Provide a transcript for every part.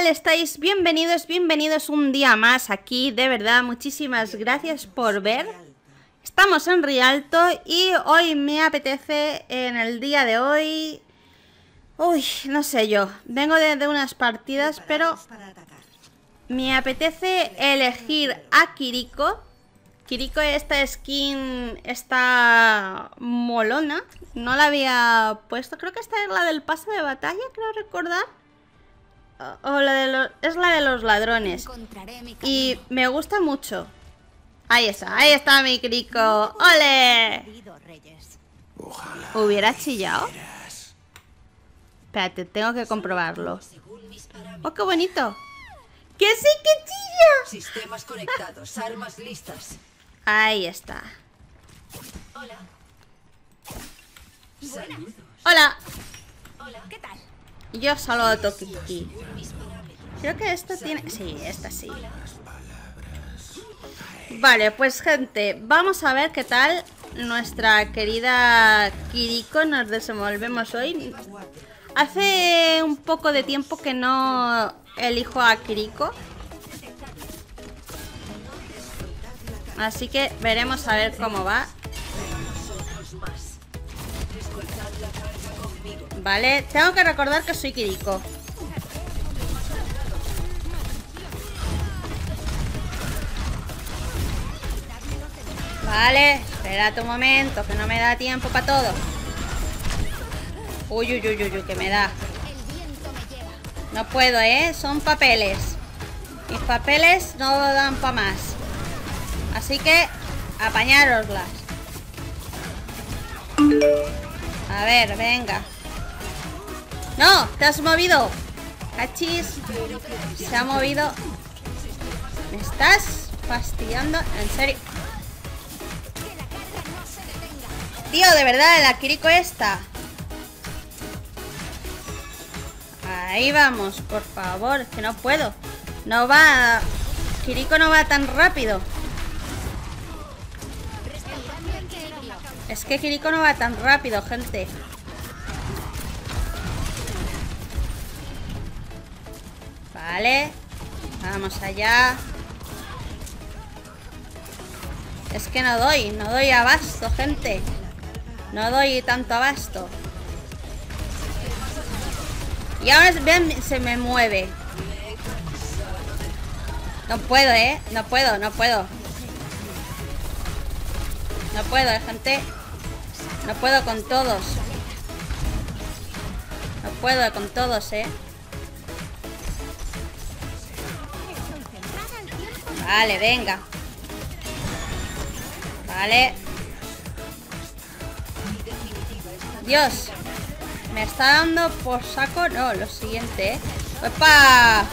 tal estáis? Bienvenidos, bienvenidos un día más aquí. De verdad, muchísimas gracias por ver. Estamos en Rialto y hoy me apetece, en el día de hoy... Uy, no sé yo. Vengo de unas partidas, pero... me apetece elegir a Kiriko. Kiriko, esta skin está molona. No la había puesto. Creo que esta es la del pase de batalla, creo recordar. O es la de los ladrones. Y me gusta mucho. Ahí está mi Kiriko. ¡Ole! ¿Hubiera chillado? Espérate, tengo que comprobarlo. ¡Oh, qué bonito! ¡Que sí que chilla! Sistemas conectados, armas listas. Ahí está. Hola. Hola. Hola, ¿qué tal? Yo solo Tokiki. Creo que esto tiene... sí, esta sí. Vale, pues gente, vamos a ver qué tal nuestra querida Kiriko nos desenvolvemos hoy. Hace un poco de tiempo que no elijo a Kiriko, así que veremos a ver cómo va. Vale, tengo que recordar que soy Kiriko. Vale, espérate un momento, que no me da tiempo para todo. Uy, uy, uy, uy, uy, que me da. No puedo, son papeles. Mis papeles no dan para más. Así que, apañároslas. A ver, venga. ¡No! ¡Te has movido! ¡Cachis! Se ha movido. ¿Me estás fastidiando? ¿En serio? Tío, de verdad, la Kiriko esta. Ahí vamos, por favor, que no puedo. No va... Kiriko no va tan rápido. Es que Kiriko no va tan rápido, gente. Vale. Vamos allá. Es que no doy abasto, gente. No doy tanto abasto. Y ahora ven, se me mueve. No puedo, no puedo. No puedo, gente. No puedo con todos. No puedo con todos, Vale, venga. Vale. Dios. Me está dando por saco. No, lo siguiente, ¡Opa!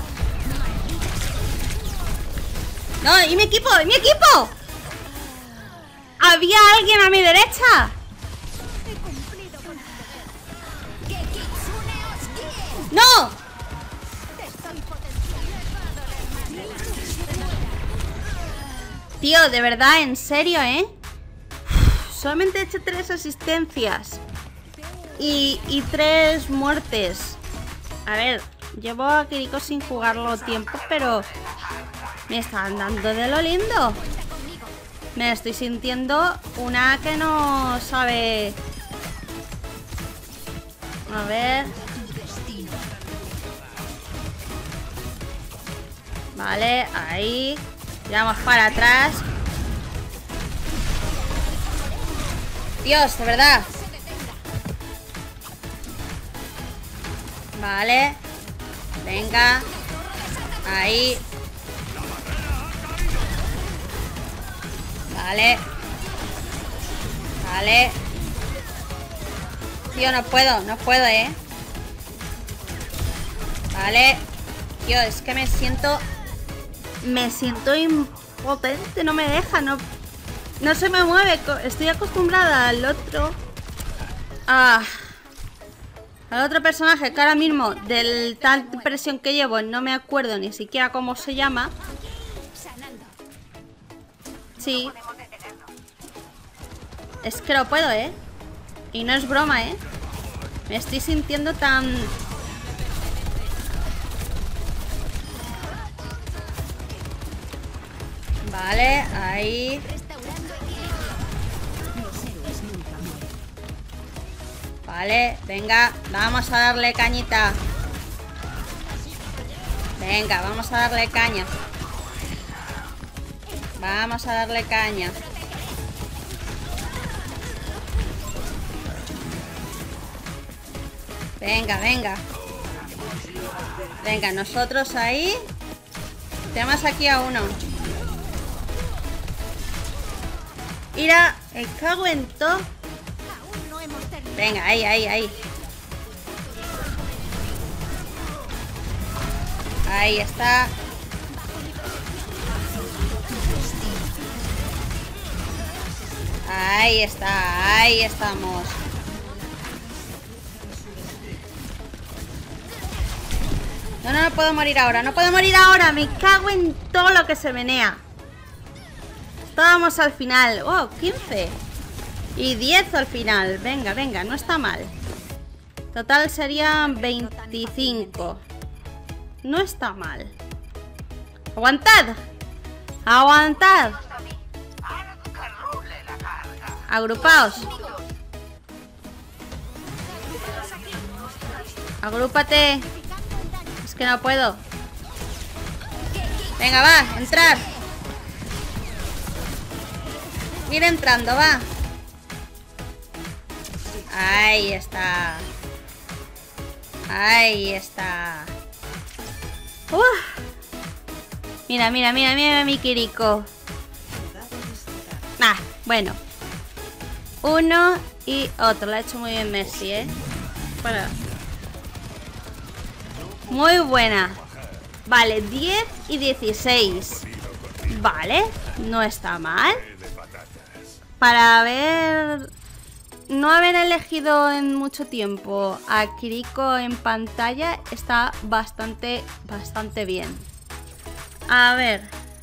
¡No! ¡Y mi equipo! ¡Y mi equipo! ¡Había alguien a mi derecha! ¡No! Tío, de verdad, en serio, solamente he hecho 3 asistencias. Y 3 muertes. A ver, llevo a Kiriko sin jugarlo tiempo, pero me están dando de lo lindo. Me estoy sintiendo una que no sabe. A ver. Vale, ahí. Tiramos para atrás. Dios, de verdad. Vale. Venga. Ahí. Vale. Vale. Tío, no puedo, Vale. Tío, es que me siento impotente, no me deja, no se me mueve. Estoy acostumbrada al otro. Al otro personaje que ahora mismo, del tal presión que llevo, no me acuerdo ni siquiera cómo se llama. Sí. Es que lo puedo, Y no es broma, Me estoy sintiendo tan... Vale, ahí. Vale, venga, vamos a darle cañita. Venga, vamos a darle caña. Vamos a darle caña. Venga, venga. Venga, nosotros ahí. Tenemos aquí a uno. Mira, el cago en todo. Venga, ahí, ahí, ahí. Ahí está. Ahí está, ahí estamos. No, no, no puedo morir ahora, no puedo morir ahora. Me cago en todo lo que se menea. Estábamos al final. Oh, 15. Y 10 al final. Venga, venga, no está mal. Total serían 25. No está mal. ¡Aguantad! ¡Aguantad! Agrupaos. Agrúpate. Es que no puedo. Venga, va, entrar. Ir entrando, va. Ahí está. Ahí está. Mira, mira, mira, mira mi Kiriko. Ah, bueno. Uno y otro. Lo ha hecho muy bien Messi, ¿eh? Bueno. Muy buena. Vale, 10 y 16. Vale, no está mal. Para no haber elegido en mucho tiempo a Kiriko en pantalla está bastante bien. A ver.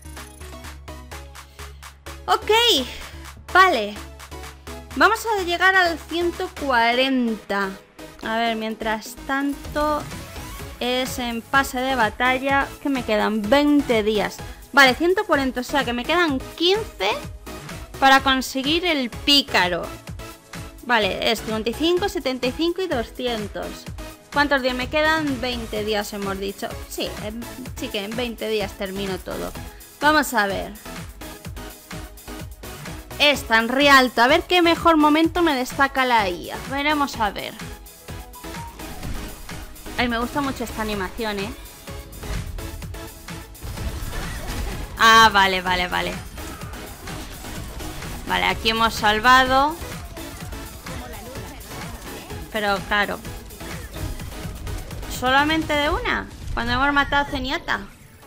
Ok, vale. Vamos a llegar al 140. A ver, mientras tanto es en pase de batalla. Que me quedan 20 días. Vale, 140, o sea que me quedan 15 para conseguir el pícaro. Vale, es 55, 75 y 200. ¿Cuántos días me quedan? 20 días hemos dicho. Sí, sí que en 20 días termino todo. Vamos a ver. Está en Rialto. A ver qué mejor momento me destaca la IA. Veremos a ver. Ay, me gusta mucho esta animación, ¿eh? Ah, vale, vale, vale. Vale, aquí hemos salvado. Pero claro, ¿solamente de una? Cuando hemos matado a Zenyatta.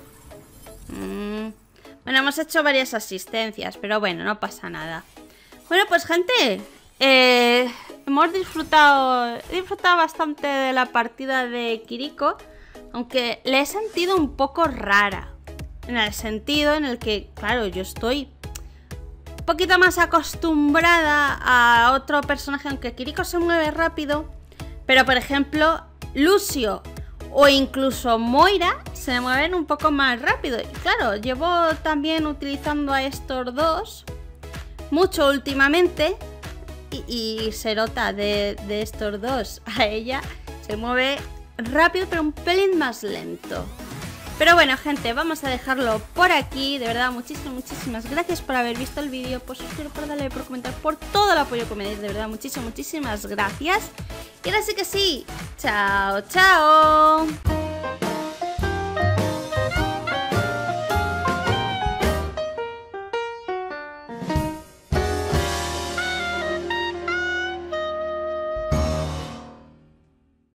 Bueno, hemos hecho varias asistencias, pero bueno, no pasa nada. Bueno, pues gente, hemos disfrutado. He disfrutado bastante de la partida de Kiriko, aunque le he sentido un poco rara. En el sentido en el que, claro, yo estoy un poquito más acostumbrada a otro personaje, aunque Kiriko se mueve rápido. Pero por ejemplo, Lucio o incluso Moira se mueven un poco más rápido. Y claro, llevo también utilizando a estos dos mucho últimamente. Y se nota de estos dos. A ella se mueve rápido, pero un pelín más lento. Pero bueno, gente, vamos a dejarlo por aquí. De verdad, muchísimas gracias por haber visto el vídeo, por suscribiros, por darle, por comentar, por todo el apoyo que me dais. De verdad, muchísimas gracias. Y ahora sí que sí. Chao, chao.